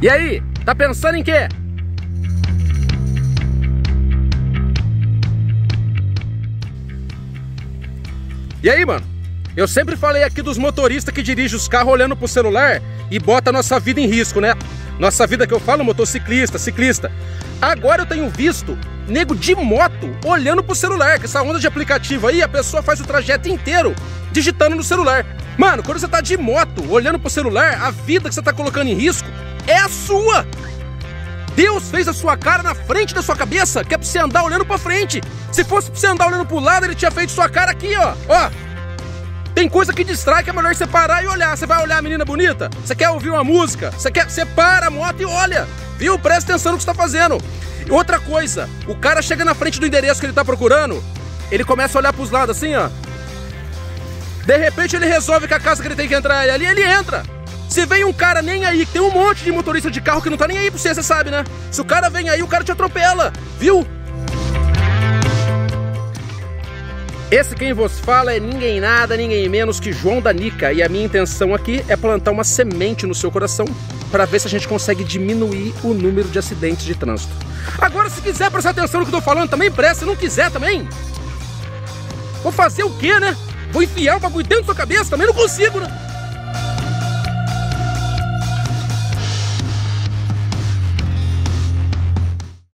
E aí, tá pensando em quê? E aí, mano? Eu sempre falei aqui dos motoristas que dirigem os carros olhando pro celular e bota a nossa vida em risco, né? Nossa vida que eu falo, motociclista, ciclista. Agora eu tenho visto nego de moto olhando pro celular, que essa onda de aplicativo aí, a pessoa faz o trajeto inteiro digitando no celular. Mano, quando você tá de moto olhando pro celular, a vida que você tá colocando em risco é a sua. Deus fez a sua cara na frente da sua cabeça, que é pra você andar olhando pra frente. Se fosse pra você andar olhando pro lado, ele tinha feito sua cara aqui, ó. Ó. Tem coisa que distrai que é melhor você parar e olhar. Você vai olhar a menina bonita? Você quer ouvir uma música? Você para a moto e olha. Viu? Presta atenção no que você tá fazendo. Outra coisa, o cara chega na frente do endereço que ele tá procurando, ele começa a olhar pros lados assim, ó. De repente ele resolve que a casa que ele tem que entrar é ali, ele entra. Se vem um cara nem aí, que tem um monte de motorista de carro que não tá nem aí pra você sabe, né? Se o cara vem aí, o cara te atropela, viu? Esse quem vos fala é ninguém nada, ninguém menos que João da Nica. E a minha intenção aqui é plantar uma semente no seu coração para ver se a gente consegue diminuir o número de acidentes de trânsito. Agora, se quiser prestar atenção no que eu tô falando, também presta. Se não quiser também, vou fazer o quê, né? Vou enfiar o bagulho dentro da sua cabeça? Também não consigo, né?